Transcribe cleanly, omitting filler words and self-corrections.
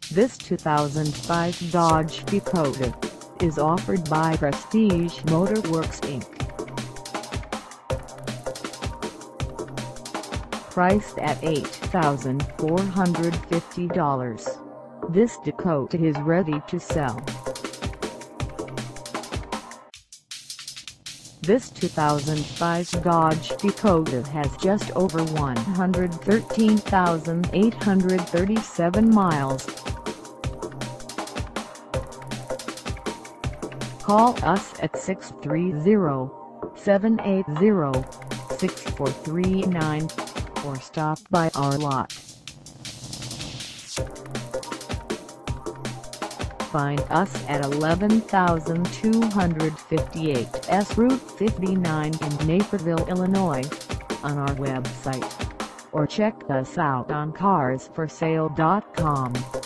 This 2005 Dodge Dakota is offered by Prestige Motorworks Inc. Priced at $8,450, this Dakota is ready to sell. This 2005 Dodge Dakota has just over 113,837 miles. Call us at 630-780-6439 or stop by our lot. Find us at 11258 S Route 59 in Naperville, Illinois, on our website, or check us out on carsforsale.com.